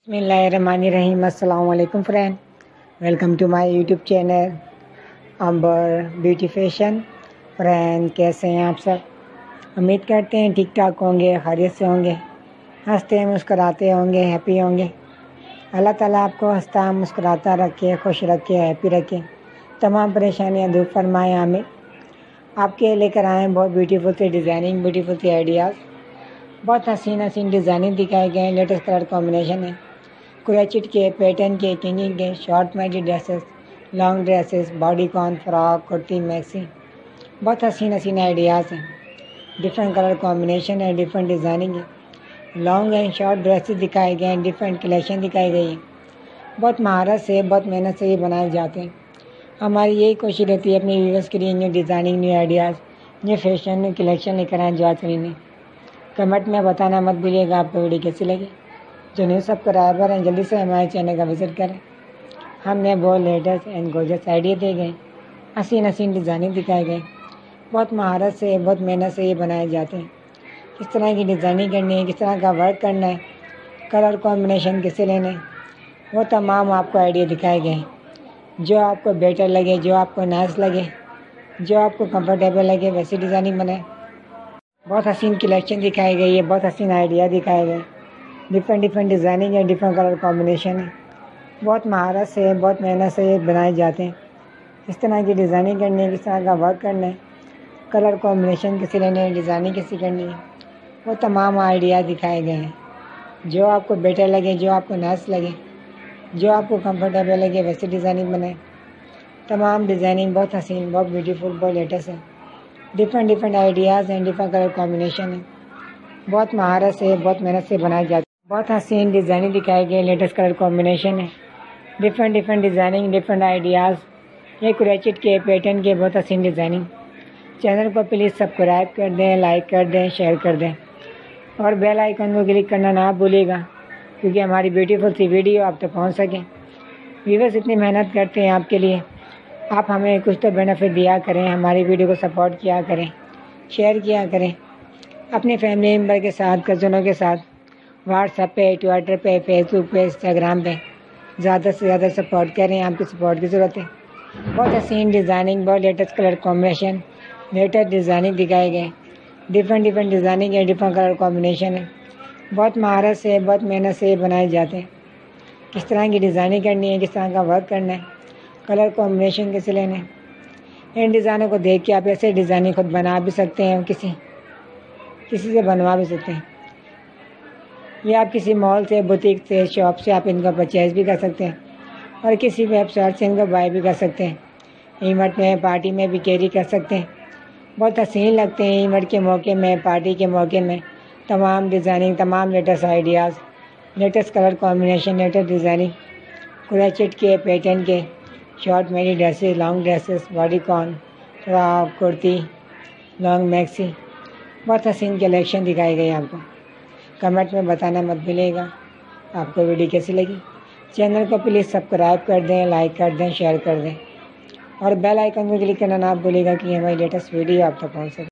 बिस्मिल्लाहिर्रहमानिर्रहीम। अस्सलाम वालेकुम friend, welcome to my YouTube channel Amber beauty fashion. Friend, कैसे हैं आप सब? उम्मीद करते हैं ठीक ठाक होंगे, खैरियत से होंगे, हंसते मुस्कुराते होंगे, हैप्पी होंगे। अल्लाह ताला आपको हंसता मुस्कुराता रखे, खुश रखे, हैप्पी रखे, तमाम परेशानियाँ दूर फरमाए। आमीन। आपके लेकर आए हैं बहुत ब्यूटीफुल से डिज़ाइनिंग, ब्यूटीफुल से आइडियाज़। बहुत हसीन हसीन डिज़ाइनिंग दिखाए गए हैं, लेटेस्ट कलर कॉम्बिनेशन है, क्रोचेट के, पैटर्न के, किंगिंग के, short midi dresses, long dresses, bodycon, frock, kurti, maxi. बहुत हसीन हसीन आइडियाज़ हैं, डिफरेंट कलर कॉम्बिनेशन है, डिफरेंट डिज़ाइनिंग है, लॉन्ग एंड शॉर्ट ड्रेसेस दिखाए गए हैं, डिफरेंट कलेक्शन दिखाई गई है। बहुत महारत से, बहुत मेहनत से ये बनाए जाते हैं। हमारी यही कोशिश रहती है अपने व्यूअर्स के लिए new designing, new ideas, new fashion, new collection लेकर आए जो आज नहीं। कमेंट में बताना मत भूलिएगा आपको वीडियो कैसी लगी। जो न्यू सब्सक्राइबर हैं जल्दी से हमारे चैनल का विज़िट करें। हमने बहुत लेटेस्ट एंड गोर्जियस आइडिया दिए गए, हसीन हसीन डिज़ाइनिंग दिखाए गए। बहुत महारत से, बहुत मेहनत से ये बनाए जाते हैं। किस तरह की डिज़ाइनिंग करनी है, किस तरह का वर्क करना है, कलर कॉम्बिनेशन कैसे लेने, वो तमाम आपको आइडिया दिखाए गए हैं। जो आपको बेटर लगे, जो आपको नाइस लगे, जो आपको कंफर्टेबल लगे, वैसी डिज़ाइनिंग बनाए। बहुत हसीन कलेक्शन दिखाई गई है, बहुत हसीन आइडिया दिखाए गए, डिफरेंट डिज़ाइनिंग है, डिफरेंट कलर कॉम्बिनेशन है। बहुत महारत से, बहुत मेहनत से ये बनाए जाते हैं। किस तरह की डिज़ाइनिंग करनी है, किस तरह का वर्क करना है, कलर कॉम्बिनेशन कैसे लेने हैं, डिज़ाइनिंग कैसी करनी है, वो तमाम आइडिया दिखाए गए हैं। जो आपको बेटर लगे, जो आपको नाइस लगे, जो आपको कंफर्टेबल लगे, वैसे डिज़ाइनिंग बनाए। तमाम डिज़ाइनिंग बहुत हसीन, बहुत ब्यूटीफुल, बहुत लेटेस्ट है, डिफरेंट आइडियाज़ हैं, डिफरेंट कलर कॉम्बिनेशन है। बहुत महारत से, बहुत मेहनत से बनाए जाते हैं। बहुत हसीन डिज़ाइनिंग दिखाई गई, लेटेस्ट कलर कॉम्बिनेशन है, डिफरेंट डिज़ाइनिंग, डिफरेंट आइडियाज़, ये क्रोचेट के, पैटर्न के, बहुत हसीन डिज़ाइनिंग। चैनल को प्लीज़ सब्सक्राइब कर दें, लाइक कर दें, शेयर कर दें और बेल आइकन को क्लिक करना ना भूलिएगा, क्योंकि हमारी ब्यूटीफुल सी वीडियो आप तक पहुँच सकें। व्यूअर्स इतनी मेहनत करते हैं आपके लिए, आप हमें कुछ तो बेनिफिट दिया करें, हमारी वीडियो को सपोर्ट किया करें, शेयर किया करें अपने फैमिली मेम्बर के साथ, कज़नों के साथ, व्हाट्सएप पे, ट्विटर पे, फेसबुक पे, इंस्टाग्राम पे। ज़्यादा से ज़्यादा सपोर्ट करें, आपकी सपोर्ट की ज़रूरत है। बहुत हसीन डिज़ाइनिंग, बहुत latest colour combination, latest designing दिखाए गए, डिफरेंट डिज़ाइनिंग है, डिफरेंट कलर कॉम्बिनेशन है। बहुत महारत से, बहुत मेहनत से ये बनाए जाते हैं। किस तरह की डिज़ाइनिंग करनी है, किस तरह का वर्क करना है, कलर कॉम्बिनेशन कैसे लेने हैं, इन डिज़ाइनों को देख के आप ऐसे डिज़ाइनिंग खुद बना भी सकते हैं, किसी से बनवा भी सकते हैं, या आप किसी मॉल से, बुटीक से, शॉप से आप इनको परचेज़ भी कर सकते हैं और किसी वेबसाइट से इनको बाय भी कर सकते हैं। इवेंट में, पार्टी में भी कैरी कर सकते हैं। बहुत हसीन लगते हैं इवेंट के मौके में, पार्टी के मौके में। तमाम डिज़ाइनिंग, तमाम latest ideas, latest colour combination, latest designing, crochet के, पैटर्न के, short midi dresses, long dresses, bodycon, frock, kurti, long maxi. बहुत हसीन कलेक्शन दिखाई गई आपको। कमेंट में बताना मत भूलिएगा आपको वीडियो कैसी लगी। चैनल को प्लीज़ सब्सक्राइब कर दें, लाइक कर दें, शेयर कर दें और बेल आइकन को क्लिक करना ना भूलिएगा कि हमारी लेटेस्ट वीडियो आप तक पहुँच सके।